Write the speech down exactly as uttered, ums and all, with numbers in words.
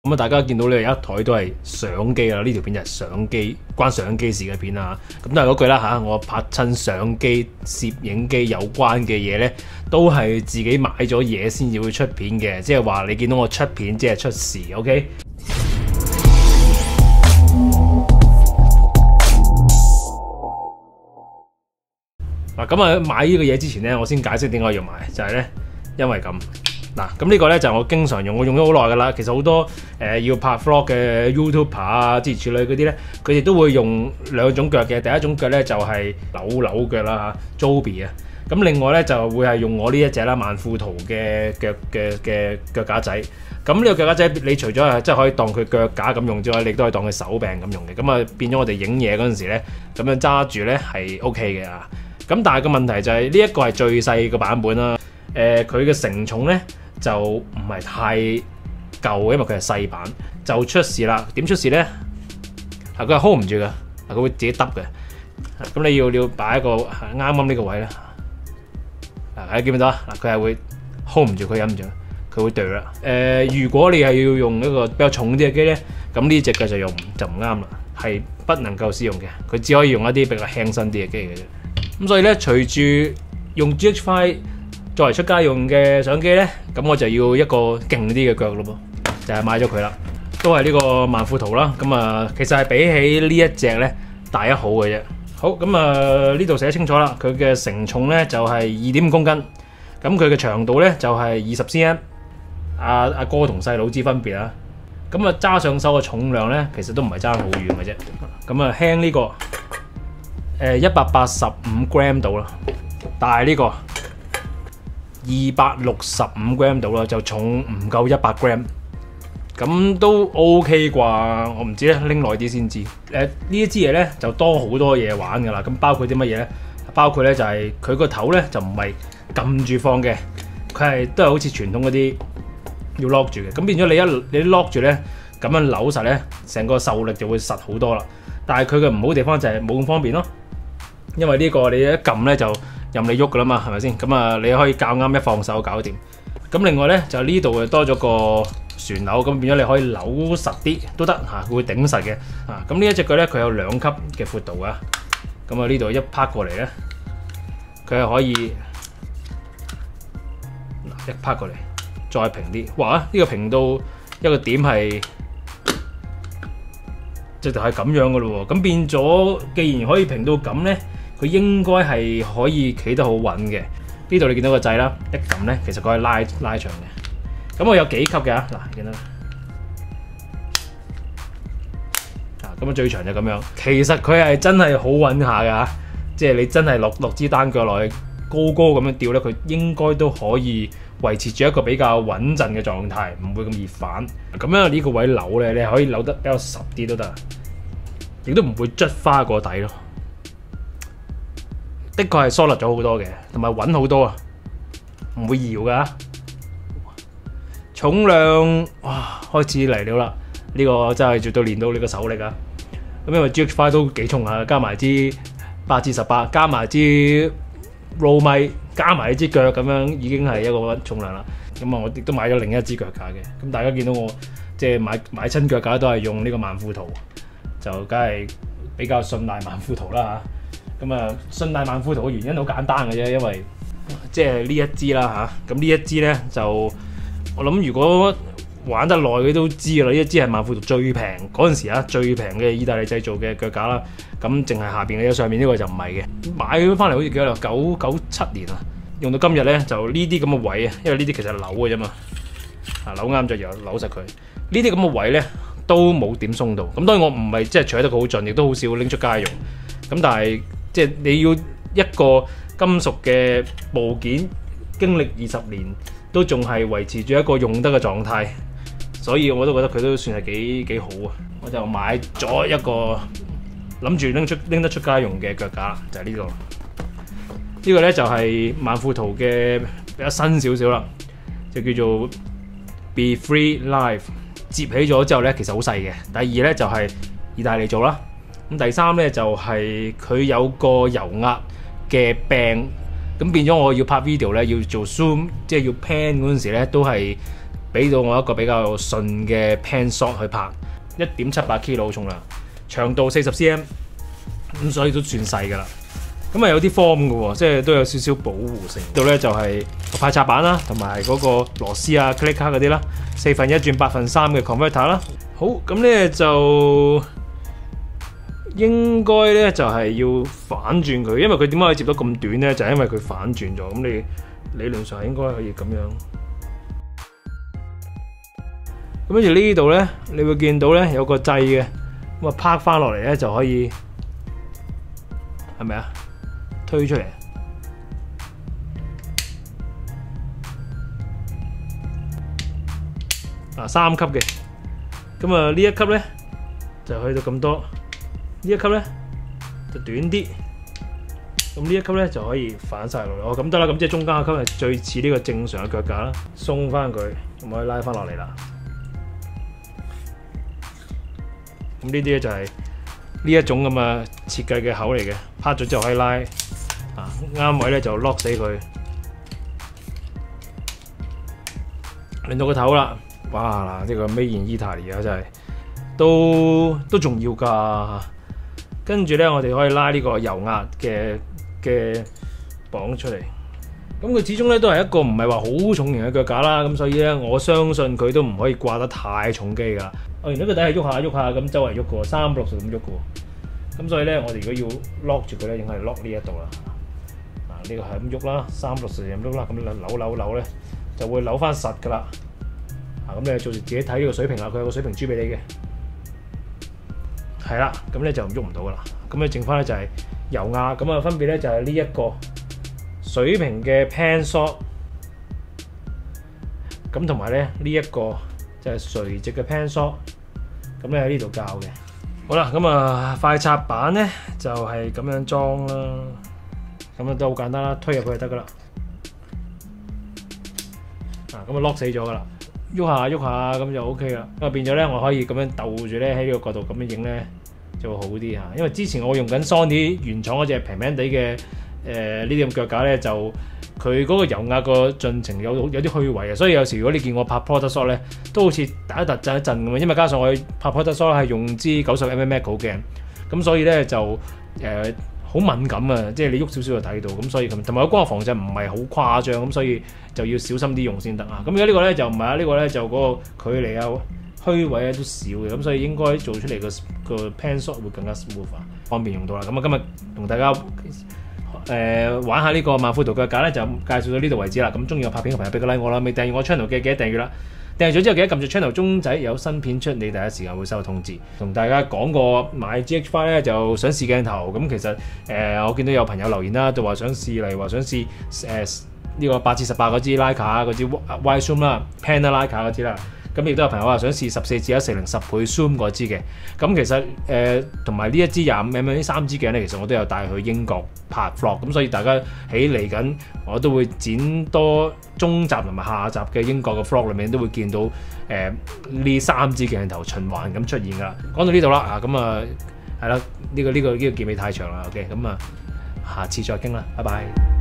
咁啊，大家見到呢有一台都係相機啦，呢條片就係相機關相機事嘅片啊。咁都係嗰句啦嚇，我拍親相機、攝影機有關嘅嘢呢，都係自己買咗嘢先至會出片嘅，即係話你見到我出片，即係出事。OK。嗱，咁啊買呢個嘢之前呢，我先解釋點解要買，就係呢，因為咁。嗱，咁呢個咧就我經常用，我用咗好耐噶啦。其實好多誒、呃、要拍 vlog 嘅 YouTuber 啊，諸如此類嗰啲咧，佢哋都會用兩種腳嘅。第一種腳咧就係扭扭腳啦嚇 ，Joby 啊。咁另外咧就會係用我呢一隻啦，萬富圖嘅腳嘅嘅腳架仔。咁呢個腳架仔，你除咗係即係可以當佢腳架咁用之外，你都可以當佢手柄咁用嘅。咁啊變咗我哋影嘢嗰陣時咧，咁樣揸住咧係 OK 嘅啊。咁但係個問題就係呢一個係最細個版本啦。誒佢嘅承重咧就唔係太夠，因為佢係細版，就出事啦。點出事咧？啊，佢係 hold 唔住嘅，佢會自己耷嘅。咁你要你要擺一個啱啱呢個位咧。啊，睇見唔到啊？嗱，佢係會 hold 唔住，佢忍唔住，佢會掉啦。誒、呃，如果你係要用一個比較重啲嘅機咧，咁呢隻腳就用就唔啱啦，係不能夠使用嘅。佢只可以用一啲比較輕身啲嘅機嘅啫。咁所以咧，隨住用 G H five作為出街用嘅相機咧，咁我就要一個勁啲嘅腳咯噃，就係、是、買咗佢啦，都係呢個萬富圖啦。咁啊，其實係比起呢一隻咧大一號嘅啫。好，咁啊呢度寫清楚啦，佢嘅承重咧就係二點五公斤，咁佢嘅長度咧就係二十 cm。阿阿哥同細佬知分別啊。咁啊揸上手嘅重量咧，其實都唔係爭好遠嘅啫。咁啊輕呢、這個誒一百八十五 gram 度啦，大呢、這個。二百六十五 gram 到啦，就重唔夠一百 gram， 咁都 OK 啩？我唔知咧，拎耐啲先知。誒、呃、呢一支嘢咧就多好多嘢玩噶啦，咁包括啲乜嘢咧？包括咧就係佢個頭咧就唔係撳住放嘅，佢係都係好似傳統嗰啲要 lock 住嘅。咁變咗你一你 lock 住咧，咁樣扭實咧，成個受力就會實好多啦。但係佢嘅唔好地方就係冇咁方便咯，因為呢個你一撳咧就任你喐噶啦嘛，係咪先？咁啊，你可以較啱一放手搞掂。咁另外咧，就呢度多咗個旋鈕，咁變咗你可以扭實啲都得嚇，會頂實嘅。啊，咁呢一隻腳咧，佢有兩級嘅闊度啊。咁啊，呢度一拍過嚟咧，佢係可以嗱一拍過嚟，再平啲。哇！呢個平到一個點係，直頭係咁樣噶咯喎。咁變咗，既然可以平到咁咧，佢應該係可以企得好穩嘅。呢度你見到個掣啦，一撳咧，其實佢可以拉拉長嘅。咁我有幾級嘅啊？嗱，見到啊，咁啊最長就咁樣。其實佢係真係好穩下㗎，即係你真係落落支單腳落去，高高咁樣吊咧，佢應該都可以維持住一個比較穩陣嘅狀態，唔會咁易反。咁樣呢個位扭咧，你係可以扭得比較實啲都得，亦都唔會捽花個底咯。的確係疏落咗好多嘅，同埋穩好多啊，唔會搖噶。重量哇，開始嚟了啦！呢、這個真係絕對練到你個手力啊！咁因為 G H five 都幾重下，加埋支八至十八，加埋支 roll 咪，加埋支腳咁樣，已經係一個重量啦。咁啊，我亦都買咗另一支腳架嘅。咁大家見到我即係買買親腳架都係用呢個萬富圖，就梗係比較信賴萬富圖啦嚇。咁啊，信賴萬富圖嘅原因好簡單嘅啫，因為即係呢一支啦嚇。咁呢一支咧就我諗，如果玩得耐嘅都知㗎啦。呢一支係萬富圖最平嗰陣時啊，最平嘅意大利製造嘅腳架啦。咁淨係下邊嘅，上面呢個就唔係嘅。買咗翻嚟好似幾多啦？九九七年啊，用到今日咧就呢啲咁嘅位啊，因為呢啲其實係扭嘅啫嘛。啊，扭啱就又扭實佢。呢啲咁嘅位咧都冇點鬆到。咁當然我唔係即係取得佢好盡，亦都好少拎出街用。咁但係即係你要一個金屬嘅部件經歷二十年都仲係維持住一個用得嘅狀態，所以我都覺得佢都算係幾幾好啊！我就買咗一個諗住拎出拎得出街用嘅腳架，就係呢個。呢個咧就係萬富圖嘅比較新少少啦，就叫做 Be Free Live。接起咗之後咧，其實好細嘅。第二咧就係意大利做啦。咁第三咧就係佢有個油壓嘅柄，咁變咗我要拍 video 咧，要做 zoom， 即係要 pan 嗰陣時咧，都係俾到我一個比較順嘅 pan shot 去拍，一點七八 kilo 重量，長度四十 cm， 咁所以都算細㗎啦。咁啊有啲 form 嘅喎，即係都有少少保護性。度咧就係個快插板啦，同埋嗰個螺絲啊、click 卡嗰啲啦，四分一轉八分三嘅 converter 啦。好，咁咧就應該咧就係要反轉佢，因為佢點解可以接到咁短咧？就係因為佢反轉咗。咁你理論上應該可以咁樣。咁跟住呢度咧，你會見到咧有個掣嘅，咁啊拍翻落嚟咧就可以，係咪啊？推出嚟，啊三級嘅，咁啊呢一級咧就去到咁多，呢一級咧就短啲，咁呢一級咧就可以反晒落嚟。哦，咁得啦，咁即係中間一級係最似呢個正常嘅腳架啦，鬆翻佢，咁可以拉翻落嚟啦。咁呢啲咧就係呢一種咁嘅設計嘅口嚟嘅，拍咗之後可以拉。啊，啱位咧就 lock 死佢，令到個頭啦。哇！嗱，呢個 Made in Italy 啊，真係都都重要㗎。跟住咧，我哋可以拉呢個油壓嘅嘅磅出嚟。咁佢始終咧都係一個唔係話好重型嘅腳架啦。咁所以咧，我相信佢都唔可以掛得太重機㗎。哦，原來個底係喐下喐下咁周圍喐嘅喎，三百六十咁喐嘅喎。咁所以咧，我哋如果要 lock 住佢咧，應該係 lock 呢一度啦。呢個係咁喐啦，三六十咁喐啦，咁扭扭扭咧就會扭翻實噶啦。啊，咁你做住自己睇呢個水平啦，佢有個水平珠俾你嘅，係啦，咁咧就喐唔到噶啦。咁你剩翻咧就係油壓，咁啊分別咧就係呢一個水平嘅 pan shot，咁同埋咧呢一個就係垂直嘅 pan shot，咁咧喺呢度教嘅。好啦，咁啊快插板咧就係咁樣裝啦。咁啊都好簡單啦，推入去就得噶啦。啊，咁啊 lock 死咗噶啦，喐下喐下咁就 O K 啦。咁啊變咗咧，我可以咁樣逗住咧喺呢個角度咁樣影咧就會好啲嚇。因為之前我用緊 Sony 原廠嗰隻平平地嘅誒呢啲咁腳架咧，就佢嗰個油壓個進程有有啲虛偽啊，所以有時如果你見我拍 product shot 咧，都好似打一突震一震咁啊。因為加上我拍 product shot 係用支九十 millimeter 好鏡，咁所以咧就誒。呃好敏感啊！即係你喐少少就睇到，咁所以咁同埋個光學防震唔係好誇張，咁所以就要小心啲用先得啊！咁而家呢個咧就唔係啊，呢個咧就嗰個距離啊、虛位啊都少嘅，咁所以應該做出嚟個個 pan shot 會更加 smooth 啊，方便用到啦。咁啊，今日同大家誒、呃、玩下呢個萬富圖腳架咧，就介紹到呢度為止啦。咁中意我拍片嘅朋友俾個 like 我啦，未訂閱我 channel 嘅記得訂閱啦。訂閱咗之後記得撳住 channel 鐘仔，有新片出，你第一時間會收到通知。同大家講過買 G H 五咧，就想試鏡頭。咁其實誒、呃，我見到有朋友留言啦，就話想試，例如話想試誒呢、呃這個八至十八嗰支 Leica 嗰支 wide zoom 啦 ，Pan Leica 嗰支啦。咁亦都有朋友話想試十四至一四零十倍 zoom 嗰支嘅。咁其實誒同埋呢一支廿五 mm 呢三支鏡咧，其實我都有帶去英國拍 vlog。咁所以大家喺嚟緊，我都會剪多中集同埋下集嘅英國嘅 vlog 裏面都會見到誒呢、呃、三支鏡頭循環咁出現㗎啦。講到呢度啦，啊咁啊係啦，呢、這個呢、這個呢、這個結尾太長啦 ，OK，咁啊下次再傾啦，拜拜。